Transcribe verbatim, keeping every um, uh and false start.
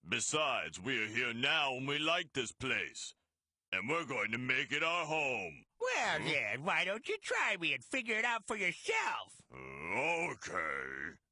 Besides, we're here now and we like this place. And we're going to make it our home. Well then, why don't you try me and figure it out for yourself? Uh, okay.